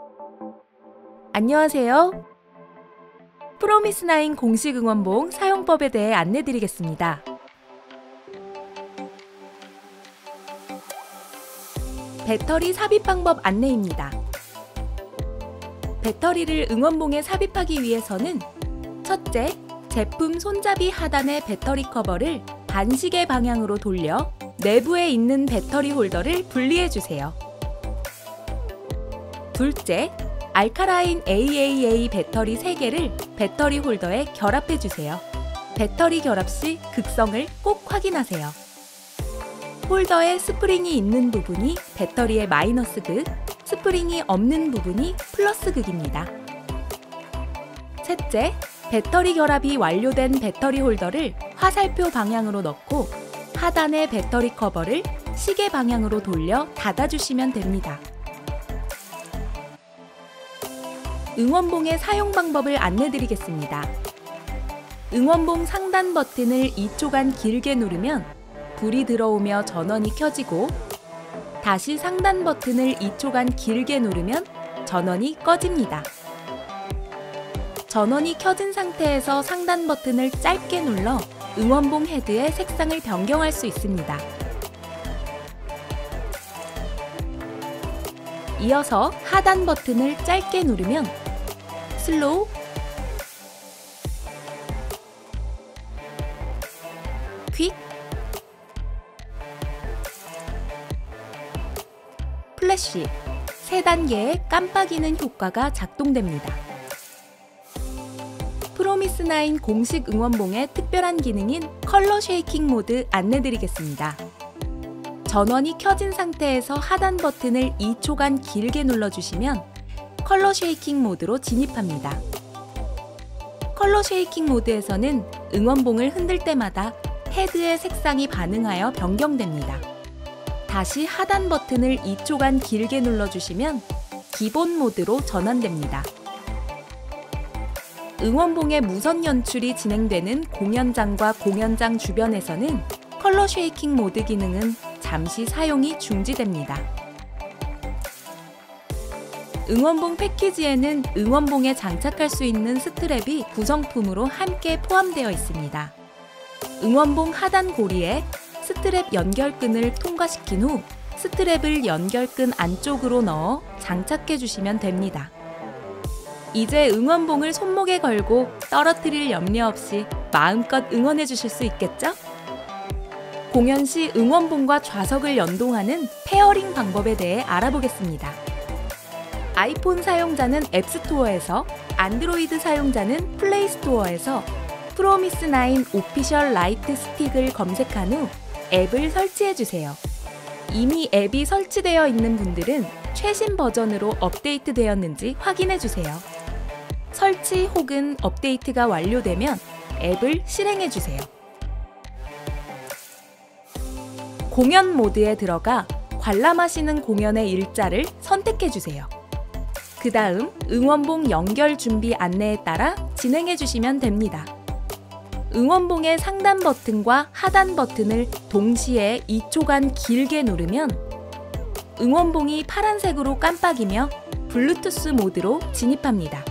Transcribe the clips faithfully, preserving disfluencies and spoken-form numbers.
안녕하세요. 프로미스나인 공식 응원봉 사용법에 대해 안내드리겠습니다. 배터리 삽입 방법 안내입니다. 배터리를 응원봉에 삽입하기 위해서는 첫째, 제품 손잡이 하단의 배터리 커버를 반시계 방향으로 돌려 내부에 있는 배터리 홀더를 분리해주세요. 둘째, 알카라인 에이에이에이 배터리 세 개를 배터리 홀더에 결합해주세요. 배터리 결합 시 극성을 꼭 확인하세요. 홀더에 스프링이 있는 부분이 배터리의 마이너스 극, 스프링이 없는 부분이 플러스 극입니다. 셋째, 배터리 결합이 완료된 배터리 홀더를 화살표 방향으로 넣고 하단의 배터리 커버를 시계 방향으로 돌려 닫아주시면 됩니다. 응원봉의 사용 방법을 안내드리겠습니다. 응원봉 상단 버튼을 이 초간 길게 누르면 불이 들어오며 전원이 켜지고 다시 상단 버튼을 이 초간 길게 누르면 전원이 꺼집니다. 전원이 켜진 상태에서 상단 버튼을 짧게 눌러 응원봉 헤드의 색상을 변경할 수 있습니다. 이어서 하단 버튼을 짧게 누르면 슬로우, 퀵, 플래시 세 단계의 깜빡이는 효과가 작동됩니다. 프로미스나인 공식 응원봉의 특별한 기능인 컬러 쉐이킹 모드 안내드리겠습니다. 전원이 켜진 상태에서 하단 버튼을 이 초간 길게 눌러주시면 컬러 쉐이킹 모드로 진입합니다. 컬러 쉐이킹 모드에서는 응원봉을 흔들 때마다 헤드의 색상이 반응하여 변경됩니다. 다시 하단 버튼을 이 초간 길게 눌러주시면 기본 모드로 전환됩니다. 응원봉의 무선 연출이 진행되는 공연장과 공연장 주변에서는 컬러 쉐이킹 모드 기능은 잠시 사용이 중지됩니다. 응원봉 패키지에는 응원봉에 장착할 수 있는 스트랩이 구성품으로 함께 포함되어 있습니다. 응원봉 하단 고리에 스트랩 연결끈을 통과시킨 후 스트랩을 연결끈 안쪽으로 넣어 장착해 주시면 됩니다. 이제 응원봉을 손목에 걸고 떨어뜨릴 염려 없이 마음껏 응원해 주실 수 있겠죠? 공연 시 응원봉과 좌석을 연동하는 페어링 방법에 대해 알아보겠습니다. 아이폰 사용자는 앱스토어에서, 안드로이드 사용자는 플레이스토어에서 프로미스나인 오피셜 라이트 스틱을 검색한 후 앱을 설치해 주세요. 이미 앱이 설치되어 있는 분들은 최신 버전으로 업데이트 되었는지 확인해 주세요. 설치 혹은 업데이트가 완료되면 앱을 실행해 주세요. 공연 모드에 들어가 관람하시는 공연의 일자를 선택해 주세요. 그 다음 응원봉 연결 준비 안내에 따라 진행해 주시면 됩니다. 응원봉의 상단 버튼과 하단 버튼을 동시에 이 초간 길게 누르면 응원봉이 파란색으로 깜빡이며 블루투스 모드로 진입합니다.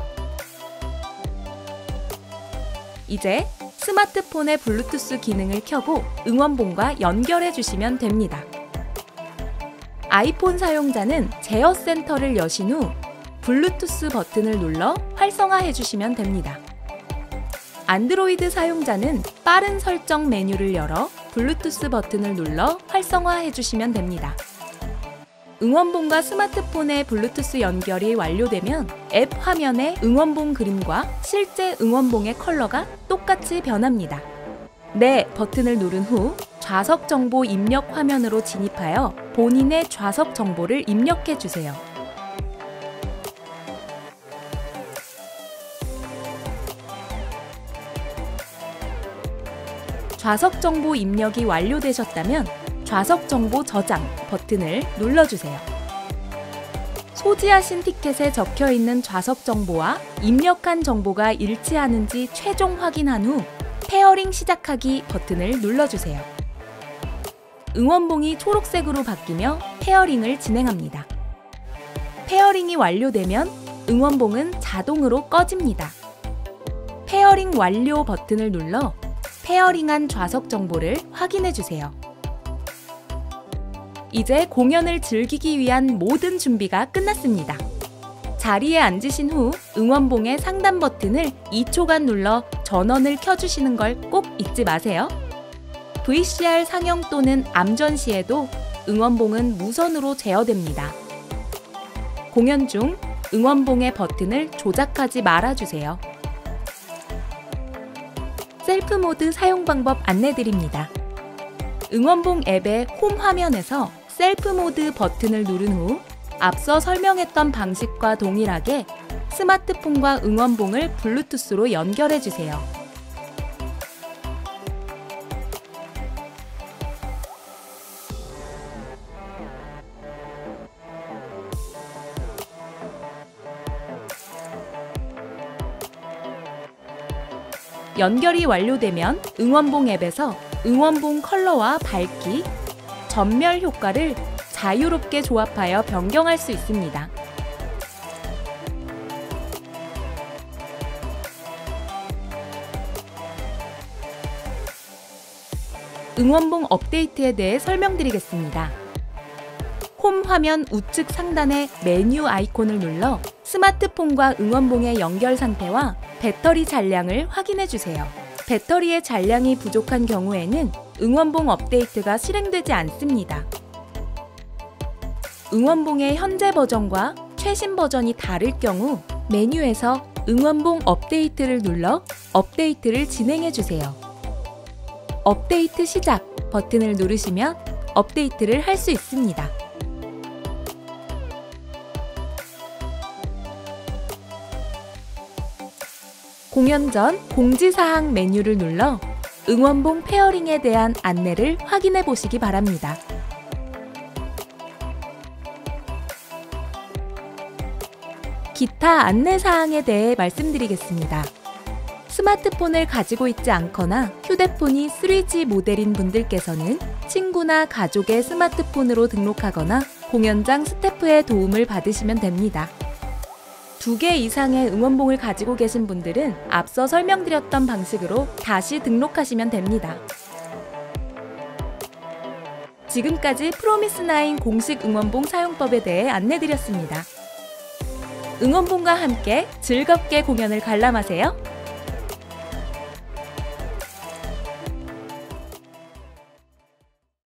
이제 스마트폰의 블루투스 기능을 켜고 응원봉과 연결해 주시면 됩니다. 아이폰 사용자는 제어 센터를 여신 후 블루투스 버튼을 눌러 활성화해 주시면 됩니다. 안드로이드 사용자는 빠른 설정 메뉴를 열어 블루투스 버튼을 눌러 활성화해 주시면 됩니다. 응원봉과 스마트폰의 블루투스 연결이 완료되면 앱 화면에 응원봉 그림과 실제 응원봉의 컬러가 똑같이 변합니다. 네 버튼을 누른 후 좌석 정보 입력 화면으로 진입하여 본인의 좌석 정보를 입력해 주세요. 좌석 정보 입력이 완료되셨다면 좌석 정보 저장 버튼을 눌러주세요. 소지하신 티켓에 적혀있는 좌석 정보와 입력한 정보가 일치하는지 최종 확인한 후 페어링 시작하기 버튼을 눌러주세요. 응원봉이 초록색으로 바뀌며 페어링을 진행합니다. 페어링이 완료되면 응원봉은 자동으로 꺼집니다. 페어링 완료 버튼을 눌러 페어링한 좌석 정보를 확인해 주세요. 이제 공연을 즐기기 위한 모든 준비가 끝났습니다. 자리에 앉으신 후 응원봉의 상단 버튼을 이 초간 눌러 전원을 켜주시는 걸 꼭 잊지 마세요. 브이씨알 상영 또는 암전 시에도 응원봉은 무선으로 제어됩니다. 공연 중 응원봉의 버튼을 조작하지 말아주세요. 셀프 모드 사용 방법 안내드립니다. 응원봉 앱의 홈 화면에서 셀프 모드 버튼을 누른 후 앞서 설명했던 방식과 동일하게 스마트폰과 응원봉을 블루투스로 연결해주세요. 연결이 완료되면 응원봉 앱에서 응원봉 컬러와 밝기, 전멸 효과를 자유롭게 조합하여 변경할 수 있습니다. 응원봉 업데이트에 대해 설명드리겠습니다. 홈 화면 우측 상단의 메뉴 아이콘을 눌러 스마트폰과 응원봉의 연결 상태와 배터리 잔량을 확인해 주세요. 배터리의 잔량이 부족한 경우에는 응원봉 업데이트가 실행되지 않습니다. 응원봉의 현재 버전과 최신 버전이 다를 경우 메뉴에서 응원봉 업데이트를 눌러 업데이트를 진행해 주세요. 업데이트 시작 버튼을 누르시면 업데이트를 할 수 있습니다. 공연 전 공지사항 메뉴를 눌러 응원봉 페어링에 대한 안내를 확인해 보시기 바랍니다. 기타 안내사항에 대해 말씀드리겠습니다. 스마트폰을 가지고 있지 않거나 휴대폰이 쓰리지 모델인 분들께서는 친구나 가족의 스마트폰으로 등록하거나 공연장 스태프의 도움을 받으시면 됩니다. 두 개 이상의 응원봉을 가지고 계신 분들은 앞서 설명드렸던 방식으로 다시 등록하시면 됩니다. 지금까지 프로미스나인 공식 응원봉 사용법에 대해 안내드렸습니다. 응원봉과 함께 즐겁게 공연을 관람하세요.